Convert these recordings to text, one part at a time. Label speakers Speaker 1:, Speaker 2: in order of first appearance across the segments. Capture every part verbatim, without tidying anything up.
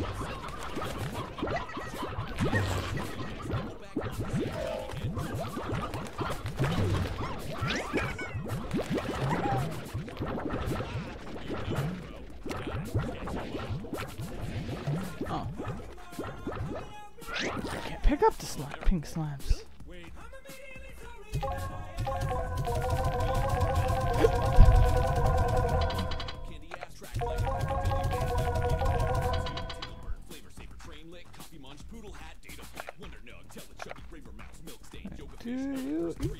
Speaker 1: Oh. I can't pick up the slime, pink slimes. Do you eat?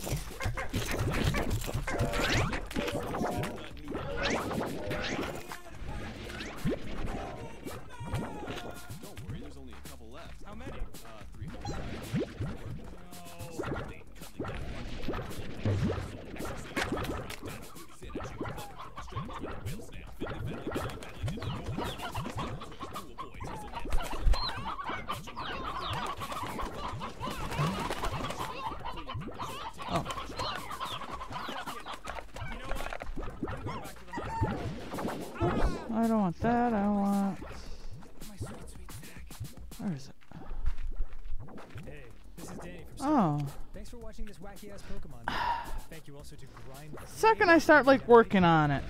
Speaker 2: Don't worry, there's only a couple left. How many? Uh, three hundred.
Speaker 1: Oh. I don't want that, I want... Where is it?
Speaker 3: Hey, this is Danny from
Speaker 1: Oh.
Speaker 3: Thanks for watching this wacky ass Pokemon. Thank you also to Grind.
Speaker 1: Second I start like working on it.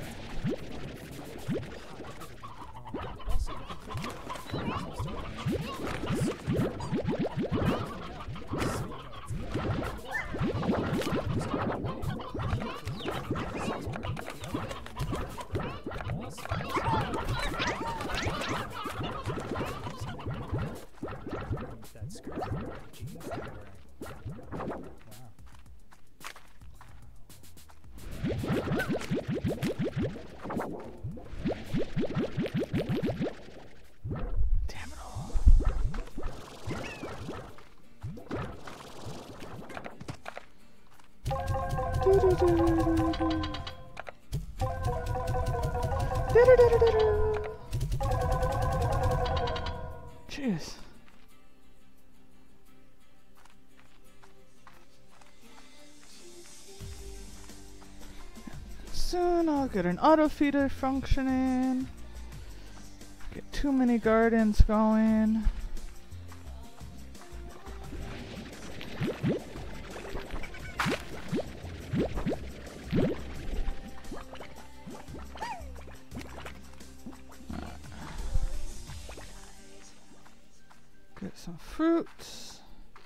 Speaker 3: That skirt. Jeans that you're wearing. Wow.
Speaker 1: Damn it all. Jeez. Soon I'll get an auto feeder functioning. Get too many gardens going. Get some fruits.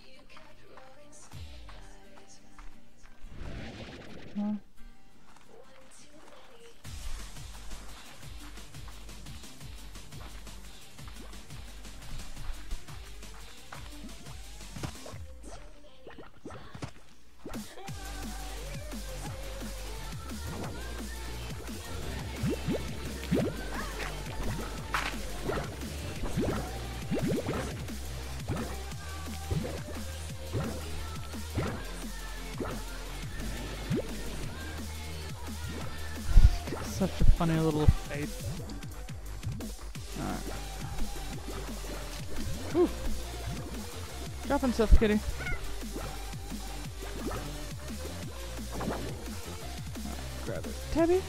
Speaker 1: Huh? Such a funny little face. Alright. Whew. Dropping stuff, kitty. Alright, grab it. Tabby?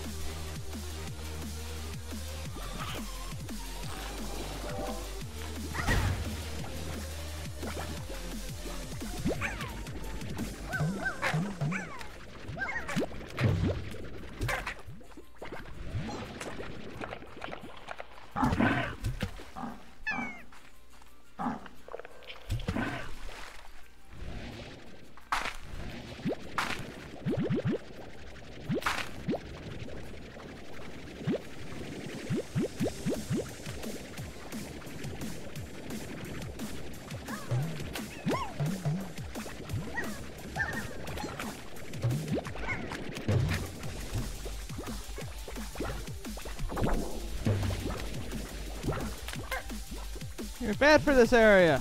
Speaker 1: You're bad for this area.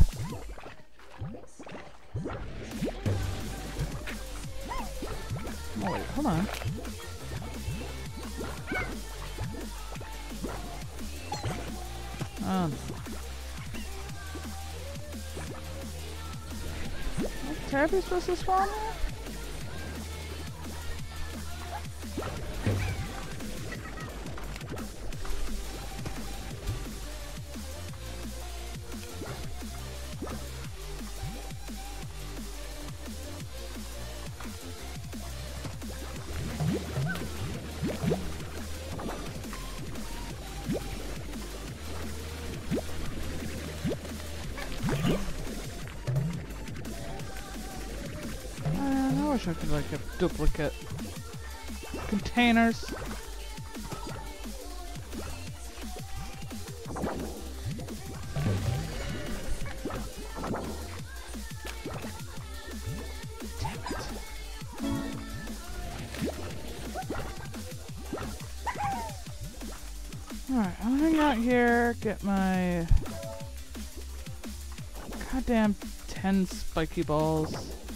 Speaker 1: Oh, wait, hold on. Um. Is Tabby supposed to spawn there? wish I could like have duplicate containers. Alright, I'll hang out here, get my goddamn ten spiky balls.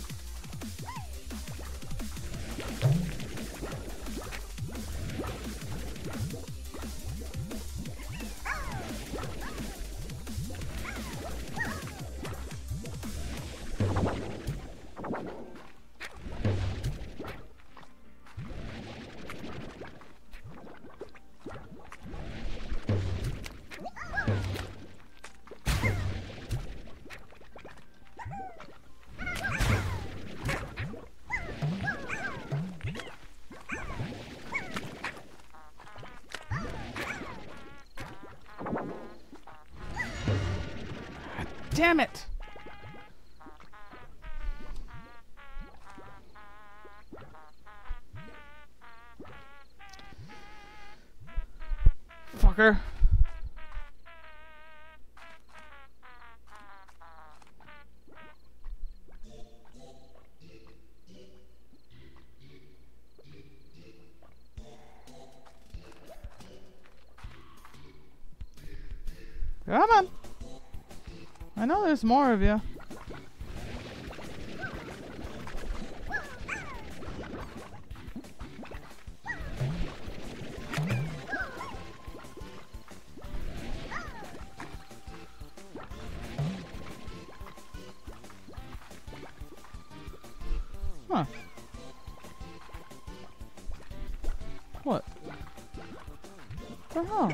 Speaker 1: Damn it! Fucker. Come on! I know there's more of you. Huh. What? What the hell?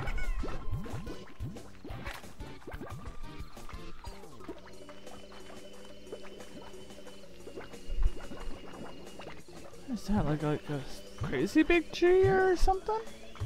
Speaker 1: Is that like, like a crazy big tree or something?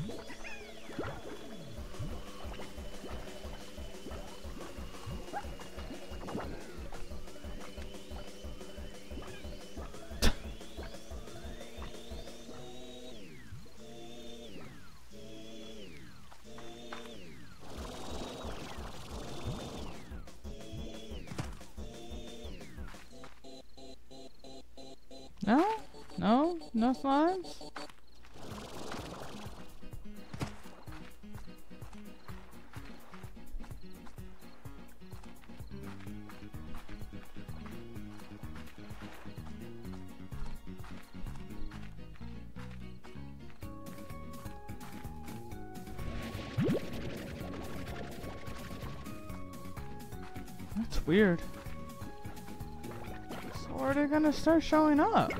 Speaker 1: No? No? No slimes? That's weird. So where are they gonna start showing up?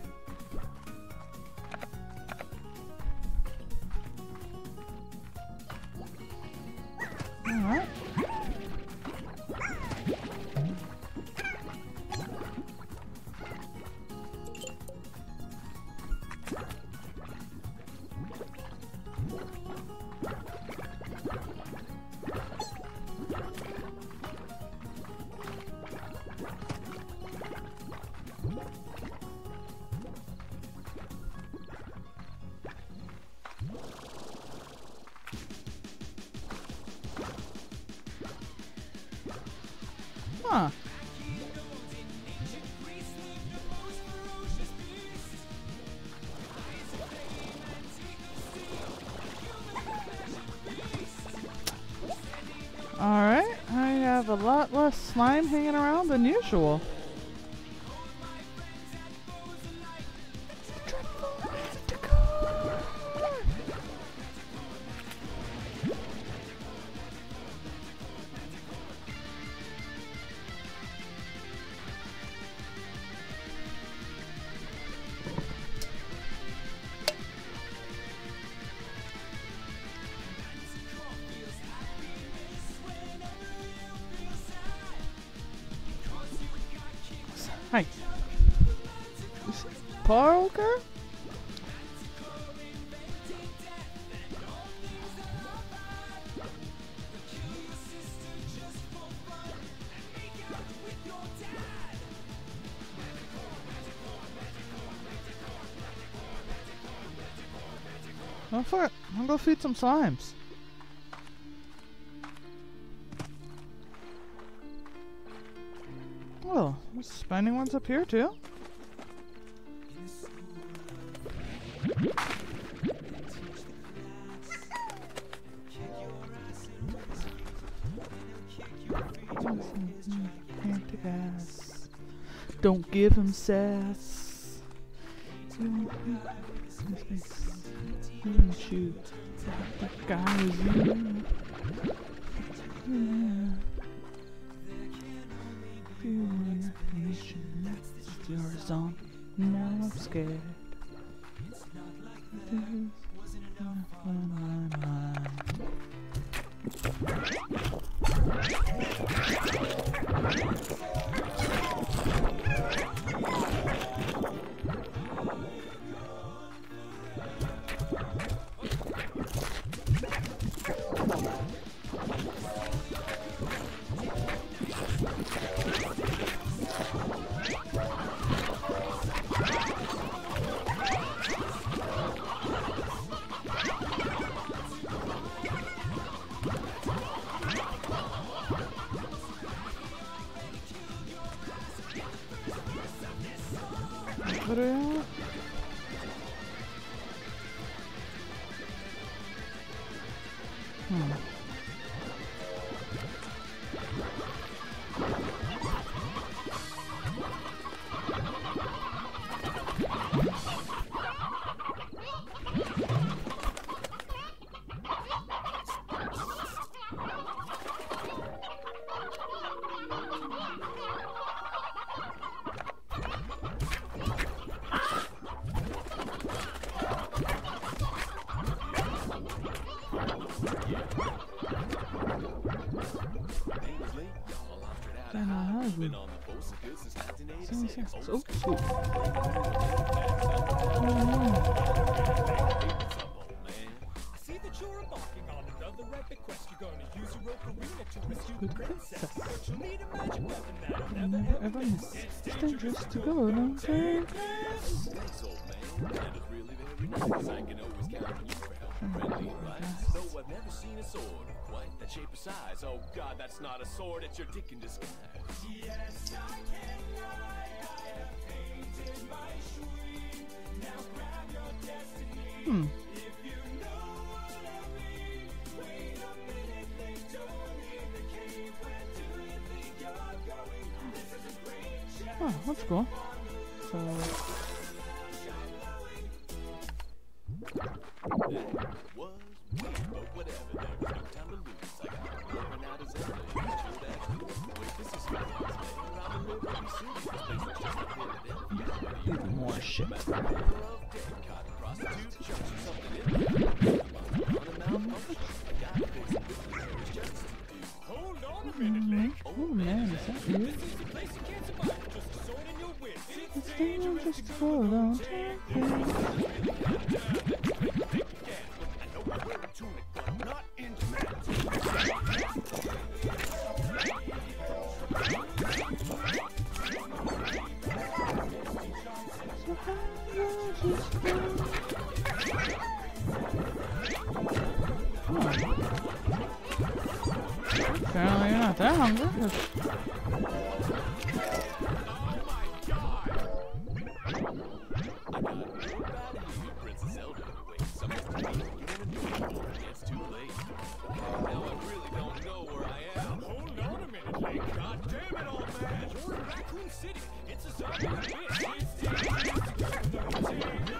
Speaker 1: Alright. Huh. Alright, I have a lot less slime hanging around than usual. Hi. Parker? Go for it. I'll go feed some slimes. Well, there's spiny ones up here too. Don't give him sass. Don't shoot. That guy is you. Yeah. Feeling recognition. Yours on. Now I'm scared. This is on my mind. What are you? Hmm.
Speaker 2: Been on the post since nineteen eighty-six.
Speaker 1: Oh, shoot.
Speaker 3: I see that you're embarking on another epic quest. You're going to use your ocarina to rescue the princess. But you'll need a magic weapon that'll never
Speaker 1: Never
Speaker 3: ever
Speaker 1: ever
Speaker 3: miss.
Speaker 1: miss. It's dangerous to go, don't take this.
Speaker 2: Thanks, old man. That is really very nice. I can always count on you for help, friendly advice. Though I've never seen a sword of quite that shape or size. Oh God, that's not a sword, it's your dick in disguise. Yes, I can lie. I have painted my shrine. Now grab your destiny.
Speaker 1: Hmm.
Speaker 2: If you know what I mean. Wait a minute, they don't leave the cave. Where do you think you're going? This is a great chance.
Speaker 1: Oh, that's cool. So.
Speaker 2: Was weird, but whatever. There was no time to lose. I got working out as ever. Chill that cool. Wait, this is my house, man. I'm a little bit serious. This place is just a Philadelphia.
Speaker 1: Even more shit.
Speaker 2: Of dead, caught a prostitute, church or something in there. On a malfunction. I got a fix it with the nearest just to do. Hold on a minute, Link.
Speaker 1: Oh man, is that you?
Speaker 3: This is the place you can't survive. Just a sword in your whip.
Speaker 1: It's dangerous to go, don't take this.
Speaker 2: Not into
Speaker 1: Apparently you're not that hungry.
Speaker 2: Princess Zelda. Wait, someone's taking it. It's too late. Now I really don't know where I am. Hold on a minute, Link. God damn it, old man. You're in Raccoon City. It's a zombie bitch. It's dangerous to go, don't take